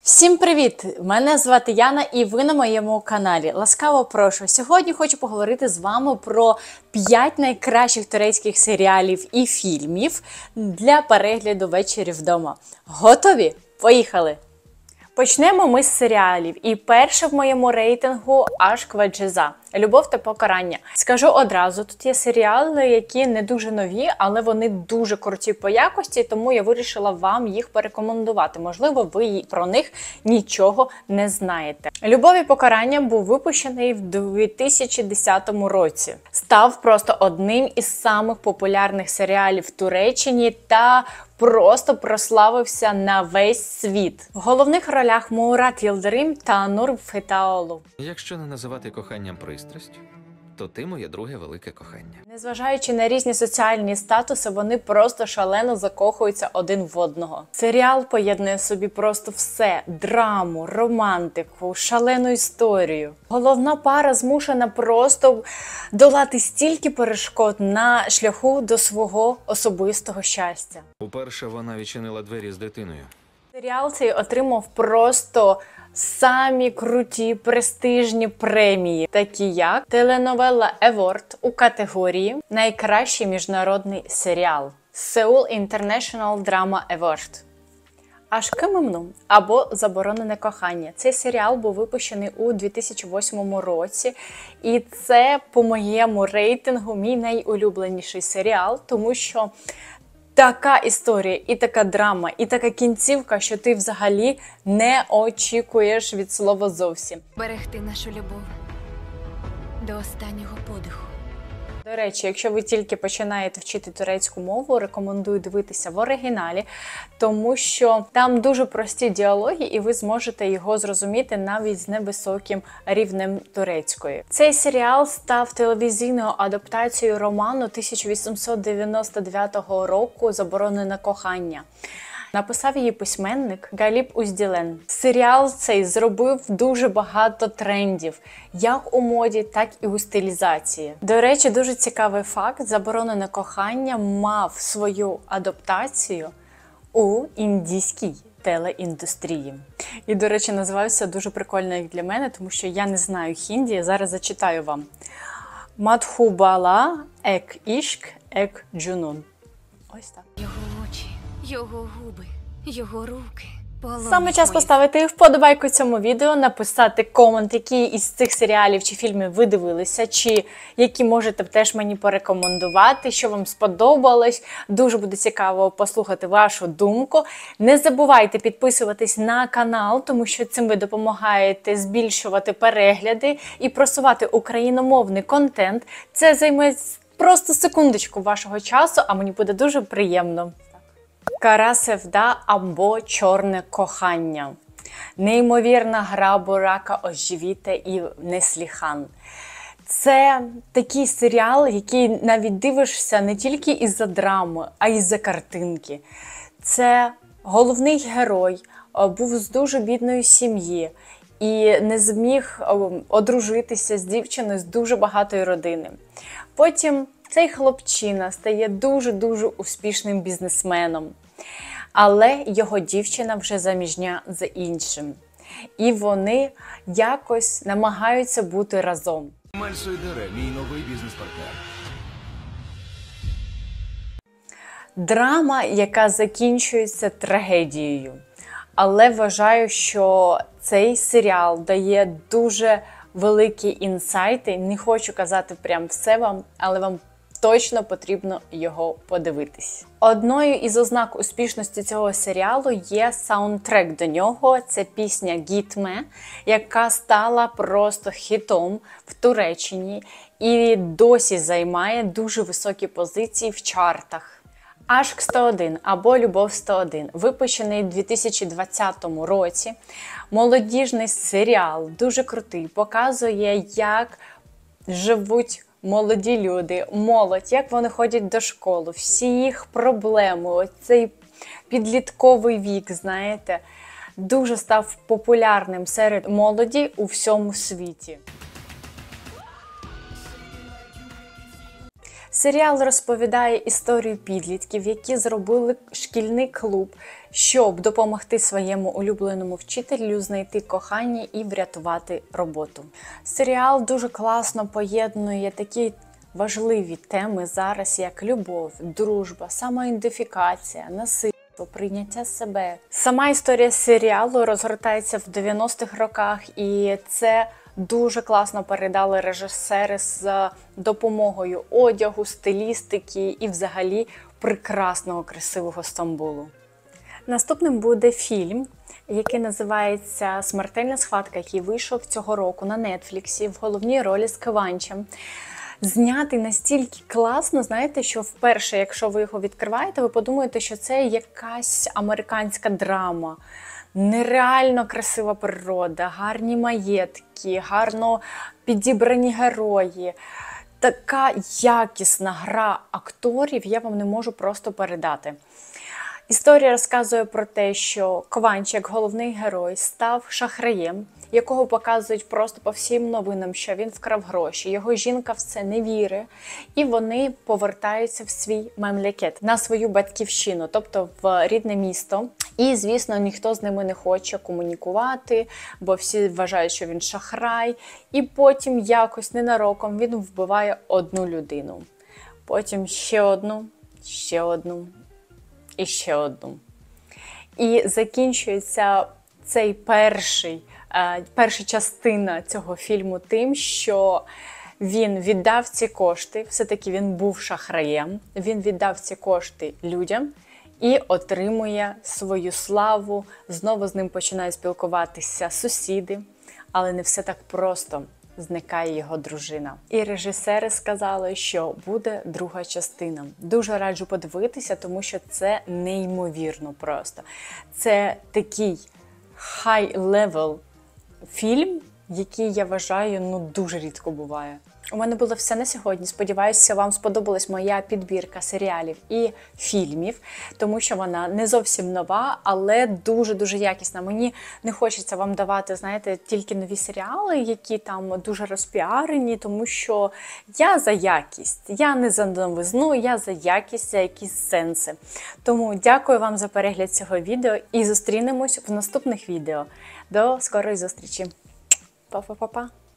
Всім привіт! Мене звати Яна і ви на моєму каналі. Ласкаво прошу. Сьогодні хочу поговорити з вами про 5 найкращих турецьких серіалів і фільмів для перегляду ввечері вдома. Готові? Поїхали! Почнемо ми з серіалів. І перше в моєму рейтингу «Ашк ve Ceza» – «Любов та покарання». Скажу одразу, тут є серіали, які не дуже нові, але вони дуже круті по якості, тому я вирішила вам їх порекомендувати. Можливо, ви про них нічого не знаєте. «Любов і покарання» був випущений в 2010 році. Став просто одним із самих популярних серіалів в Туреччині та просто прославився на весь світ. В головних ролях Мурат Йилдирим та Нур Фетаолу. Якщо не називати коханням пристрасть, то ти моє друге велике кохання. Незважаючи на різні соціальні статуси, вони просто шалено закохуються один в одного. Серіал поєднує в собі просто все: драму, романтику, шалену історію. Головна пара змушена просто долати стільки перешкод на шляху до свого особистого щастя. Уперше вона відчинила двері з дитиною. Серіал цей отримав просто самі круті престижні премії, такі як Теленовела Award у категорії «Найкращий міжнародний серіал» Seoul International Drama Award. «Ашк Мемнун» або «Заборонене кохання». Цей серіал був випущений у 2008 році, і це по моєму рейтингу мій найулюбленіший серіал, тому що така історія, і така драма, і така кінцівка, що ти взагалі не очікуєш від слова зовсім. Берегти нашу любов до останнього подиху. До речі, якщо ви тільки починаєте вчити турецьку мову, рекомендую дивитися в оригіналі, тому що там дуже прості діалоги, і ви зможете його зрозуміти навіть з невисоким рівнем турецької. Цей серіал став телевізійною адаптацією роману 1899 року «Заборонене кохання». Написав її письменник Галіп Узділен. Серіал цей зробив дуже багато трендів, як у моді, так і у стилізації. До речі, дуже цікавий факт: «Заборонене кохання» мав свою адаптацію у індійській телеіндустрії. І, до речі, називався дуже прикольно як для мене, тому що я не знаю хінді. Зараз зачитаю вам. «Мадхубала ек ішк ек джунун». Ось так. Його очі, його губи, його руки. Саме час поставити вподобайку цьому відео, написати комент, які із цих серіалів чи фільмів ви дивилися, чи які можете теж мені порекомендувати, що вам сподобалось. Дуже буде цікаво послухати вашу думку. Не забувайте підписуватись на канал, тому що цим ви допомагаєте збільшувати перегляди і просувати україномовний контент. Це займе просто секундочку вашого часу, а мені буде дуже приємно. «Кара Севда» або «Чорне кохання». Неймовірна гра Бурака Озжівіте і Несліхан. Це такий серіал, який навіть дивишся не тільки із-за драми, а й із-за картинки. Це головний герой був з дуже бідної сім'ї і не зміг одружитися з дівчиною з дуже багатої родини. Потім цей хлопчина стає дуже-дуже успішним бізнесменом, але його дівчина вже заміжня за іншим. І вони якось намагаються бути разом. Мальсойдере, мій новий бізнес-партнер. Драма, яка закінчується трагедією. Але вважаю, що цей серіал дає дуже великі інсайти. Не хочу казати прям все вам, але вам точно потрібно його подивитись. Одною із ознак успішності цього серіалу є саундтрек до нього. Це пісня «Гітме», яка стала просто хітом в Туреччині і досі займає дуже високі позиції в чартах. «Ашк 101» або «Любов 101» випущений у 2020 році. Молодіжний серіал, дуже крутий, показує, як живуть молоді люди, молодь, як вони ходять до школи, всі їх проблеми, оцей підлітковий вік, знаєте, дуже став популярним серед молоді у всьому світі. Серіал розповідає історію підлітків, які зробили шкільний клуб, щоб допомогти своєму улюбленому вчителю знайти кохання і врятувати роботу. Серіал дуже класно поєднує такі важливі теми зараз, як любов, дружба, самоідентифікація, насильство, прийняття себе. Сама історія серіалу розгортається в 90-х роках, і це дуже класно передали режисери з допомогою одягу, стилістики і взагалі прекрасного, красивого Стамбулу. Наступним буде фільм, який називається «Смертельна схватка», який вийшов цього року на Нетфліксі в головній ролі з Кванчем. Знятий настільки класно, знаєте, що вперше, якщо ви його відкриваєте, ви подумаєте, що це якась американська драма. Нереально красива природа, гарні маєтки, гарно підібрані герої. Така якісна гра акторів, я вам не можу просто передати. Історія розказує про те, що Кванч, як головний герой, став шахраєм, якого показують просто по всім новинам, що він вкрав гроші. Його жінка в це не вірить, і вони повертаються в свій мемлекет, на свою батьківщину, тобто в рідне місто. І, звісно, ніхто з ними не хоче комунікувати, бо всі вважають, що він шахрай. І потім якось ненароком він вбиває одну людину. Потім ще одну і ще одну. І закінчується цей перша частина цього фільму тим, що він віддав ці кошти, все-таки він був шахраєм, він віддав ці кошти людям і отримує свою славу, знову з ним починають спілкуватися сусіди, але не все так просто. Зникає його дружина. І режисери сказали, що буде друга частина. Дуже раджу подивитися, тому що це неймовірно просто. Це такий high-level фільм, який, я вважаю, дуже рідко буває. У мене було все на сьогодні. Сподіваюся, вам сподобалась моя підбірка серіалів і фільмів, тому що вона не зовсім нова, але дуже-дуже якісна. Мені не хочеться вам давати, знаєте, тільки нові серіали, які там дуже розпіарені, тому що я за якість. Я не за новизну, я за якість, за якісь сенси. Тому дякую вам за перегляд цього відео і зустрінемось в наступних відео. До скорої зустрічі. Па-па-па-па.